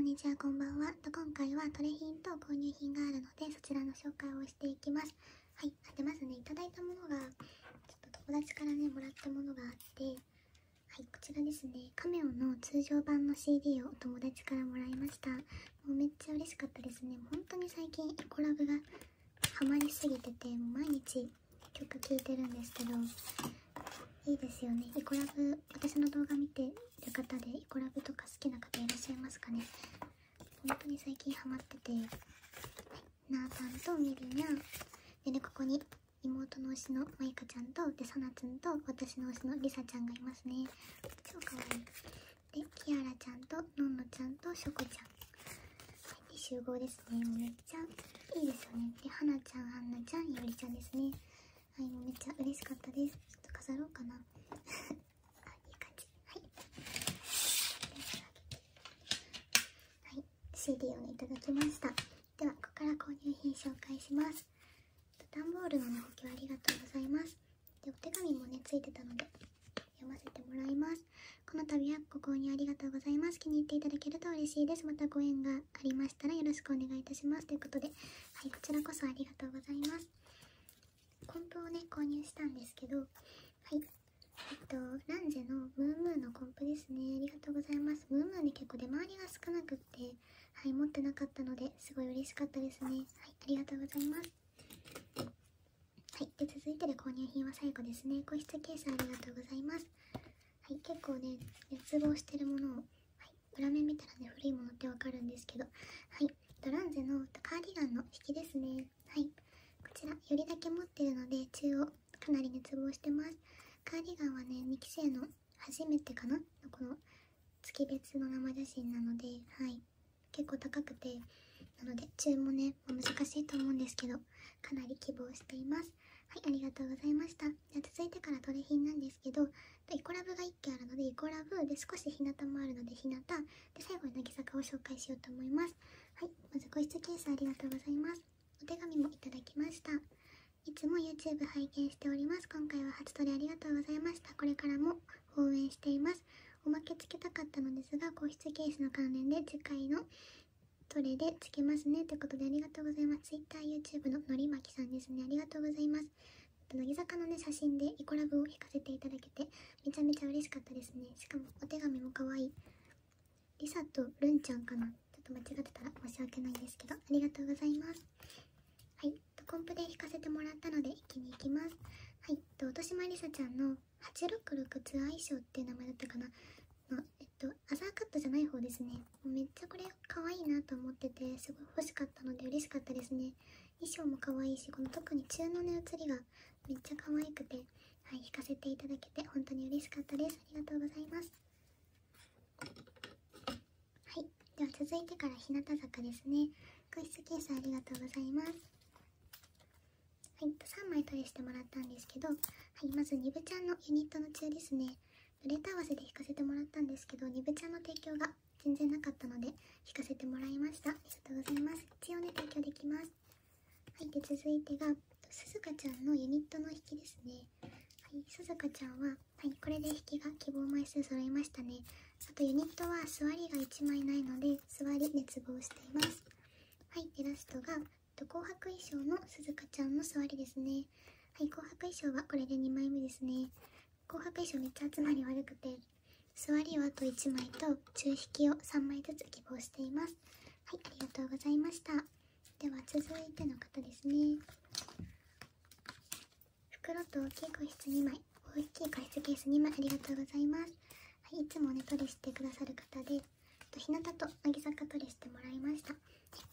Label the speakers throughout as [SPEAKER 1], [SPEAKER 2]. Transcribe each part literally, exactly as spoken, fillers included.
[SPEAKER 1] にちは、こんばんは。と今回はトレ品と購入品があるので、そちらの紹介をしていきます。はい。で、まずね、いただいたものが、ちょっと友達からね、もらったものがあって、はい、こちらですね、カメオの通常版の シーディー をお友達からもらいました。もうめっちゃ嬉しかったですね。本当に最近、イコラブがハマりすぎてて、もう毎日曲聴いてるんですけど、いいですよね。イコラブ、私の動画見てる方でイコラブとか好きな方いらっしゃいますかね。本当に最近ハマってて、はい、なーたんとミリニャンでね、ここに妹の推しのまゆかちゃんと、で、さなつんと私の推しのりさちゃんがいますね。超かわいい。で、キアラちゃんとのんのちゃんとしょこちゃん、はい、で集合ですね。もうめっちゃいいですよね。で、はなちゃん、はんなちゃん、いおりちゃんですね。はい、もうめっちゃ嬉しかったです。ちょっと飾ろうかな。あ、いい感じ。はい。はい、シーディー をね、いただきました。では、ここから購入品紹介します。段ボールのね、補強ありがとうございます。で、お手紙もね、ついてたので、読ませてもらいます。この度はご購入ありがとうございます。気に入っていただけると嬉しいです。またご縁がありましたらよろしくお願いいたします。ということで、はい、こちらこそありがとうございます。コンプをね、購入したんですけど、はい、えっと、ランゼのムームーのコンプですね。ありがとうございます。ムームーね、結構出回りが少なくって、はい、持ってなかったので、すごい嬉しかったですね。はい、ありがとうございます。はい、で、続いてで購入品は最後ですね。個室ケースありがとうございます。はい、結構ね、熱望してるものを、はい、裏面見たらね、古いものってわかるんですけど、はい、ランゼのカーディガンの引きですね。はい、こちら、よりだけ持ってるので、中央、かなり熱望してます。カーディガンはね、にきせいの初めてかなのこの月別の生写真なので、はい、結構高くて、なので、注文ね、難しいと思うんですけど、かなり希望しています。はい、ありがとうございました。では続いてからトレ品なんですけど、イコラブがいっけんあるので、イコラブで少し日向もあるので、日向で、最後に乃木坂を紹介しようと思います。はい、まず個室ケースありがとうございます。お手紙もいただきました。いつも YouTube 拝見しております。今回は初トレありがとうございました。これからも応援しています。おまけつけたかったのですが、個室ケースの関連で次回のトレでつけますね。ということでありがとうございます。Twitter、YouTube ののりまきさんですね。ありがとうございます。乃木坂のね、写真でイコラブを引かせていただけて、めちゃめちゃ嬉しかったですね。しかもお手紙も可愛い。リサとルンちゃんかな。ちょっと間違ってたら申し訳ないんですけど、ありがとうございます。はい、コンプで引かせてもらったので一気に行きます。はい、と音島りさちゃんのはちろくろくツアー衣装っていう名前だったかなの、えっと、アザーカットじゃない方ですね。めっちゃこれ可愛いなと思ってて、すごい欲しかったので嬉しかったですね。衣装も可愛いし、この特に中のね、写りがめっちゃ可愛くて、はい、引かせていただけて本当に嬉しかったです。ありがとうございます。はい、では続いてから日向坂ですね。個室ケースありがとうございます。はい、さんまいトレしてもらったんですけど、はい、まずにぶちゃんのユニットの中ですね。レター合わせで引かせてもらったんですけど、にぶちゃんの提供が全然なかったので引かせてもらいました。ありがとうございます。一応ね、提供できます。はい、で続いてがすずかちゃんのユニットの引きですね。はい、すずかちゃんは、はい、これで引きが希望枚数揃いましたね。あとユニットは座りがいちまいないので座り熱望しています。はい、でラストが紅白衣装のすずかちゃんの座りですね。はい、紅白衣装はこれでにまいめですね。紅白衣装めっちゃ集まり悪くて、座りはあといちまいと中引きをさんまいずつ希望しています。はい、ありがとうございました。では続いての方ですね。袋と大きい個室にまい、大きい個室ケースにまいありがとうございます。はい、いつもねトレしてくださる方で、日向と乃木坂トレしてもらいました。はい、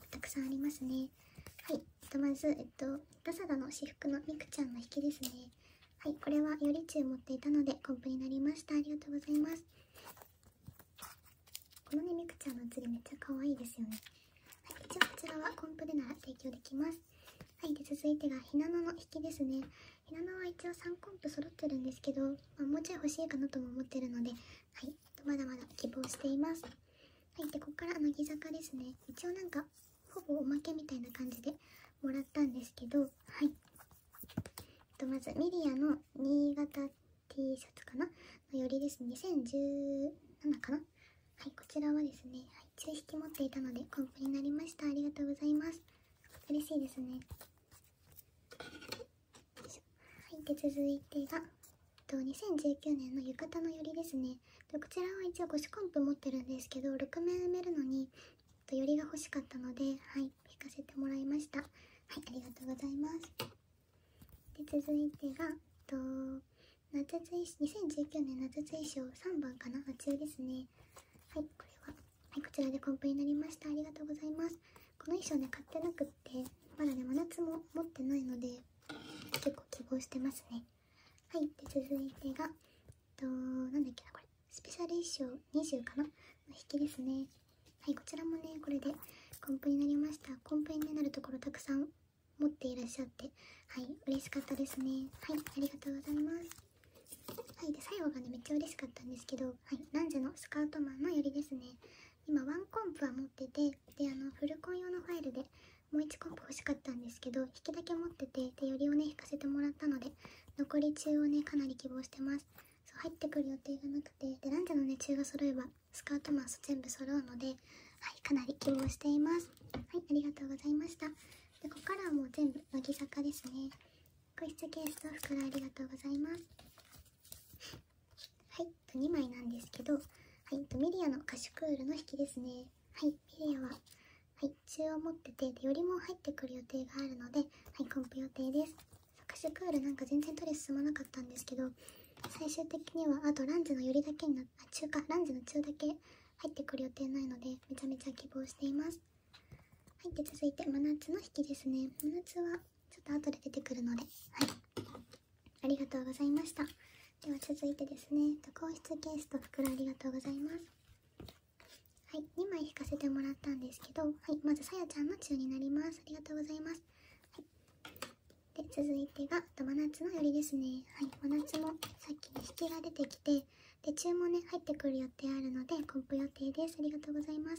[SPEAKER 1] たくさんありますね。はい、えっとまず、えっと、ラサダの私服のみくちゃんの引きですね。はい、これはより中持っていたのでコンプになりました。ありがとうございます。このね、みくちゃんの写りめっちゃ可愛いですよね。はい、一応こちらはコンプでなら提供できます。はい、で続いてがひなのの引きですね。ひなのは一応さんコンプ揃ってるんですけど、まあ、もうちょい欲しいかなとも思ってるので、はい、まだまだ希望しています。はい、でここから乃木坂ですね。一応なんかほぼおまけみたいな感じでもらったんですけど、はい、とまずミリアの新潟 T シャツかなのよりですね、にせんじゅうななかなはい、こちらはですね、はい、中引き持っていたのでコンプになりました。ありがとうございます。嬉しいですね。はい、で続いてがにせんじゅうきゅうねんの浴衣のよりですね。でこちらは一応ご種コンプ持ってるんですけど、ろくめん埋めるのによりが欲しかったので、はい、引かせてもらいました。はい、ありがとうございます。で続いてがと夏追にせんじゅうきゅうねん夏追賞さんばんかな、中ですね。はい、これは、はい、こちらでコンプになりました。ありがとうございます。この衣装ね、買ってなくって、まだね、真夏も持ってないので、結構希望してますね。はい、で続いてが、となんだっけな、これ、スペシャル衣装にじゅうかなの引きですね。はい、こちらもね、これでコンプになりました。コンプになるところたくさん持っていらっしゃって、はい、嬉しかったですね。はい、ありがとうございます。はい、で最後がね、めっちゃ嬉しかったんですけど、はい、ランジェのスカートマンのよりですね。今ワンコンプは持ってて、であのフルコン用のファイルでもういちコンプ欲しかったんですけど、引きだけ持ってて、でよりをね引かせてもらったので、残り中をねかなり希望してます。そう入ってくる予定がなくて、でランジェのね中が揃えばスカートマン全部揃うので、はい、かなり希望しています。はい、ありがとうございました。でここからはもう全部乃木坂ですね。個室ケースと袋ありがとうございます。はい、とにまいなんですけど、はい、とミリアのカシュクールの引きですね。はい、ミリアは、はい、中を持ってて、でよりも入ってくる予定があるので、はい、コンプ予定です。カシュクールなんか全然取り進まなかったんですけど、最終的にはあとランジのよりだけになっあ中かランジの中だけ入ってくる予定ないので、めちゃめちゃ希望しています。はい、で続いて真夏の引きですね。真夏はちょっと後で出てくるので、はい、ありがとうございました。では続いてですね、皇室ケースと袋ありがとうございます。はい、にまい引かせてもらったんですけど、はい、まずさやちゃんの中になります。ありがとうございます。はい、で続いてが真夏のよりですね。はい、真夏もさっきね引きが出てきて、で中もね入ってくる予定あるのでコンプ予定です。ありがとうございます。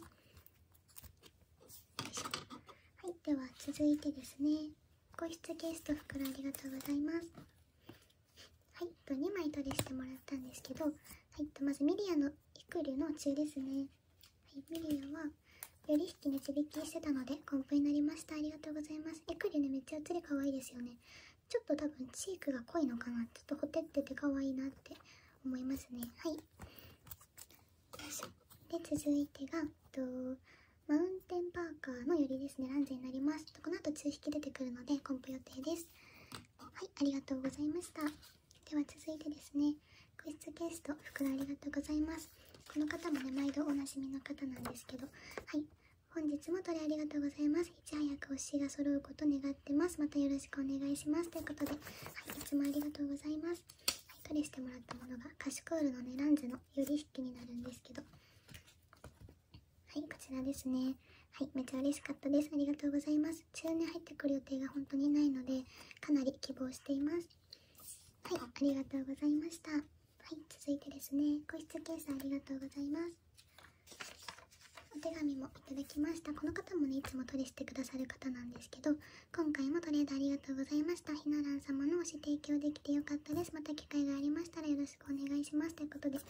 [SPEAKER 1] はい、では続いてですね、皇室ケースと袋ありがとうございます。はい、とにまい取りしてもらったんですけど、はい、とまずミリアのイクリュの中ですね。はい、ミリアはより引きね値引きしてたのでコンプになりました。ありがとうございます。イクリュねめっちゃ写り可愛いですよね。ちょっと多分チークが濃いのかな。ちょっとほてってて可愛いなって思いますね。はい。よいしょ。で続いてがとマウンテンパーカーのよりですね。ランジェになります。この後中引き出てくるのでコンプ予定です。はい、ありがとうございました。では続いてですね、個室ケースと袋ありがとうございます。この方もね、毎度おなじみの方なんですけど、はい、本日もトレありがとうございます。いち早く推しが揃うこと願ってます。またよろしくお願いします。ということで、はい、いつもありがとうございます。はい、トレしてもらったものが、カシュクールのね、ランジェのより引きになるんですけど、はい、こちらですね。はい、めっちゃ嬉しかったです。ありがとうございます。中に入ってくる予定が本当にないので、かなり希望しています。はい、ありがとうございました。はい、続いてですね、個室ケースありがとうございます。お手紙もいただきました。この方もね、いつもトレしてくださる方なんですけど、今回もトレードありがとうございました。ひならん様の推し提供できてよかったです。また機会がありましたらよろしくお願いします。ということで、はい、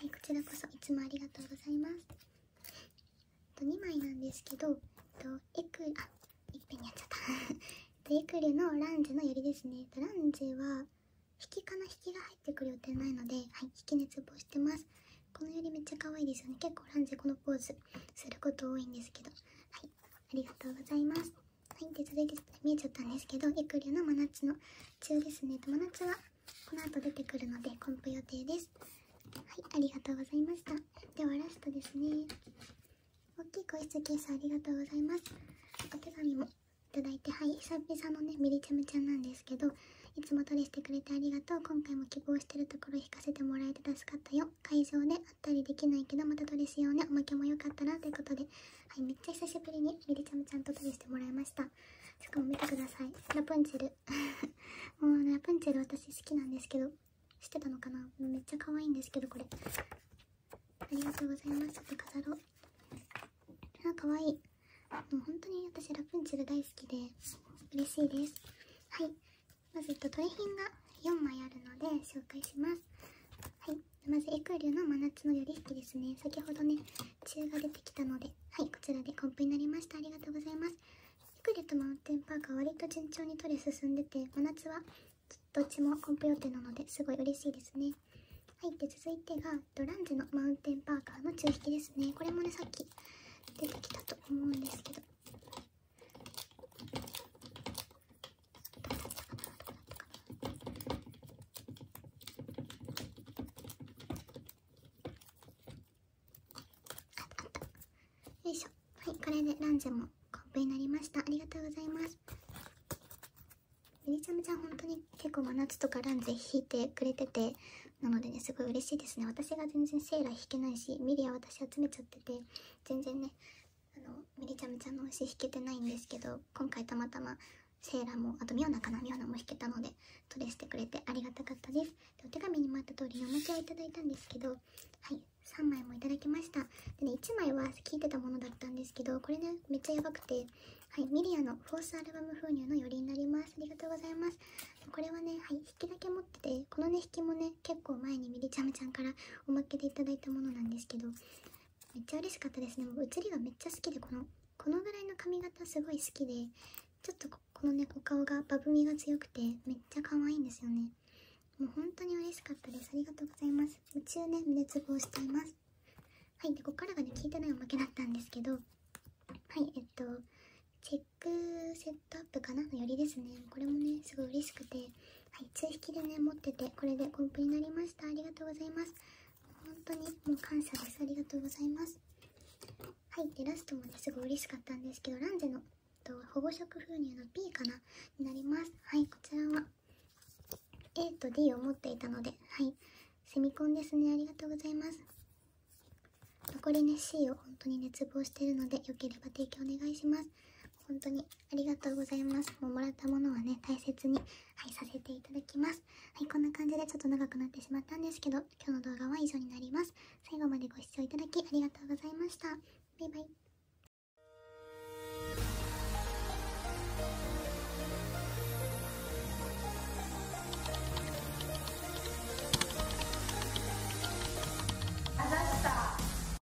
[SPEAKER 1] こちらこそいつもありがとうございます。とにまいなんですけど、とエクあいっぺんにやっちゃったエクリュのランジェのよりですね。ランジェは引きかな引きが入ってくる予定ないので、はい、引き熱望してます。このよりめっちゃ可愛いですよね。結構ランジェこのポーズすること多いんですけど、はい、ありがとうございます。はい、で続いて見えちゃったんですけど、エクリュの真夏の中ですね。真夏はこの後出てくるのでコンプ予定です。はい、ありがとうございました。ではラストですね。大きい個室ケースありがとうございます。お手紙もいただいて、はい、久々のね、ミリチャムちゃんなんですけど、いつもトレしてくれてありがとう。今回も希望してるところ引かせてもらえて助かったよ。会場であったりできないけど、またトレしようね。おまけもよかったらということで、はい、めっちゃ久しぶりにミリチャムちゃんとトレしてもらいました。しかも見てください。ラプンツェル。もうラプンツェル私好きなんですけど、知ってたのかな？めっちゃ可愛いんですけど、これ。ありがとうございます。ちょっと飾ろう。あ、かわいい。もう本当に私ラプンツェル大好きで嬉しいです。はい。まず、えっと、トレ品がよんまいあるので紹介します。はい。まず、エクリュの真夏のより引きでですね。先ほどね、中が出てきたので、はい、こちらでコンプになりました。ありがとうございます。ピクレとマウンテンパーカー割と順調に取れ進んでて、真夏はどっちもコンプ予定なのですごい嬉しいですね。はい、で続いてがランゼのマウンテンパーカーの中引きですね。これもね、さっき出てきたと思うんですけど、よいしょ。はい、これでランゼもコンプになりました。ありがとうございます。めりちゃめちゃん本当に結構真夏とかランゼ引いてくれてて、なのでね、すごい嬉しいですね。私が全然セーラー引けないし、ミリア私集めちゃってて、全然ね、あの、めりちゃめちゃんの推し引けてないんですけど、今回たまたまセーラーも、あとミオナかな、ミオナも引けたので、トレしてくれてありがたかったです。でお手紙にもあった通り、おまけをいただいたんですけど、はい、さんまいもいただきました。でね、いちまいは聞いてたものだったんですけど、これね、めっちゃやばくて、はい、ミリアのフォースアルバム封入のよりになります。ありがとうございます。これはね、はい、引きだけ持ってて、このね、引きもね、結構前にミリちゃめちゃんからおまけでいただいたものなんですけど、めっちゃ嬉しかったですね。もう写りがめっちゃ好きで、この、このぐらいの髪型すごい好きで、ちょっとこのね、お顔がバブみが強くて、めっちゃ可愛いんですよね。もう本当に嬉しかったです。ありがとうございます。宇宙ね、熱望しています。はい、で、ここからがね、聞いてないおまけだったんですけど、はい、えっと、チェックセットアップかなのよりですね。これもね、すごい嬉しくて、はい、通引きでね、持ってて、これでコンプになりました。ありがとうございます。本当にもう感謝です。ありがとうございます。はい、で、ラストもね、すごい嬉しかったんですけど、ランゼのと保護色封入の P かなになります。はい、こちらは A と D を持っていたので、はい、セミコンですね。ありがとうございます。残りね、C を本当に熱望しているので、よければ提供お願いします。本当にありがとうございます。もうもらったものはね、大切に、はい、させていただきます。はい、こんな感じでちょっと長くなってしまったんですけど、今日の動画は以上になります。最後までご視聴いただきありがとうございました。バイバイ。